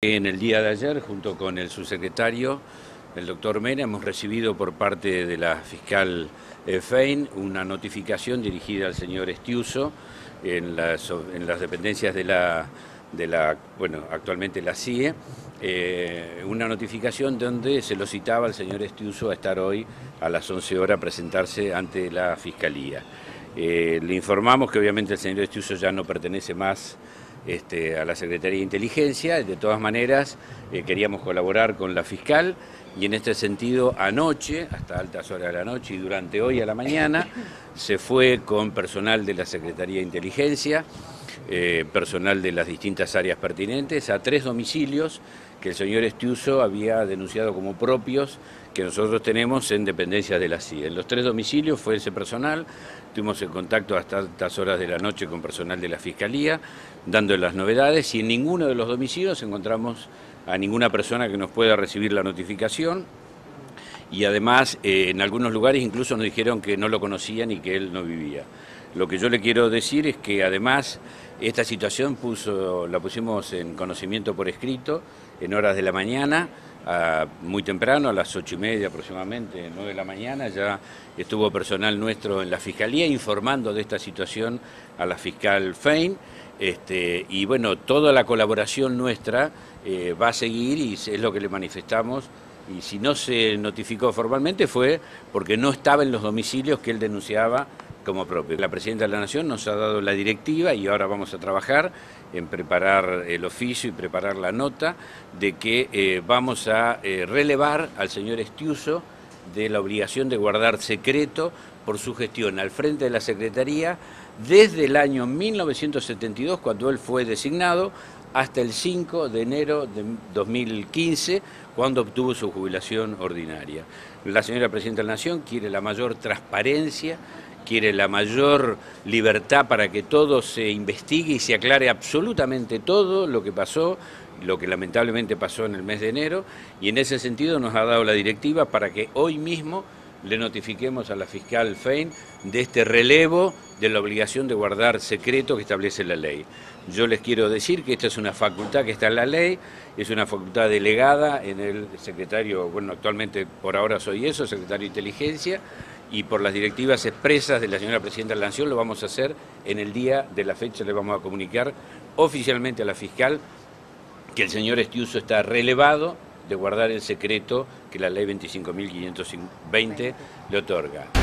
En el día de ayer, junto con el subsecretario, el doctor Mena, hemos recibido por parte de la fiscal Fein una notificación dirigida al señor Estiuso en las dependencias actualmente la CIE, una notificación donde se lo citaba al señor Estiuso a estar hoy a las 11 horas a presentarse ante la Fiscalía. Le informamos que obviamente el señor Estiuso ya no pertenece más a la Secretaría de Inteligencia. De todas maneras, queríamos colaborar con la fiscal y en este sentido anoche, hasta altas horas de la noche y durante hoy a la mañana, se fue con personal de la Secretaría de Inteligencia, personal de las distintas áreas pertinentes, a 3 domicilios que el señor Estiuso había denunciado como propios que nosotros tenemos en dependencias de la CIE. En los 3 domicilios fue ese personal, estuvimos en contacto hasta altas horas de la noche con personal de la Fiscalía, dando las novedades, y en ninguno de los domicilios encontramos a ninguna persona que nos pueda recibir la notificación, y además en algunos lugares incluso nos dijeron que no lo conocían y que él no vivía. Lo que yo le quiero decir es que además esta situación la pusimos en conocimiento por escrito en horas de la mañana, muy temprano, a las 8:30 aproximadamente, 9 de la mañana, ya estuvo personal nuestro en la Fiscalía informando de esta situación a la fiscal Fein, y bueno, toda la colaboración nuestra va a seguir, y es lo que le manifestamos. Y si no se notificó formalmente fue porque no estaba en los domicilios que él denunciaba como propio. La Presidenta de la Nación nos ha dado la directiva y ahora vamos a trabajar en preparar el oficio y preparar la nota de que vamos a relevar al señor Estiuso de la obligación de guardar secreto por su gestión al frente de la Secretaría desde el año 1972, cuando él fue designado, hasta el 5 de enero de 2015, cuando obtuvo su jubilación ordinaria. La señora Presidenta de la Nación quiere la mayor transparencia, quiere la mayor libertad para que todo se investigue y se aclare absolutamente todo lo que pasó, lo que lamentablemente pasó en el mes de enero, y en ese sentido nos ha dado la directiva para que hoy mismo le notifiquemos a la fiscal Fein de este relevo de la obligación de guardar secreto que establece la ley. Yo les quiero decir que esta es una facultad que está en la ley, es una facultad delegada en el secretario, bueno, actualmente por ahora soy eso, secretario de Inteligencia, y por las directivas expresas de la señora Presidenta de la Nación lo vamos a hacer en el día de la fecha. Le vamos a comunicar oficialmente a la fiscal que el señor Estiuso está relevado de guardar el secreto que la ley 25.520 le otorga.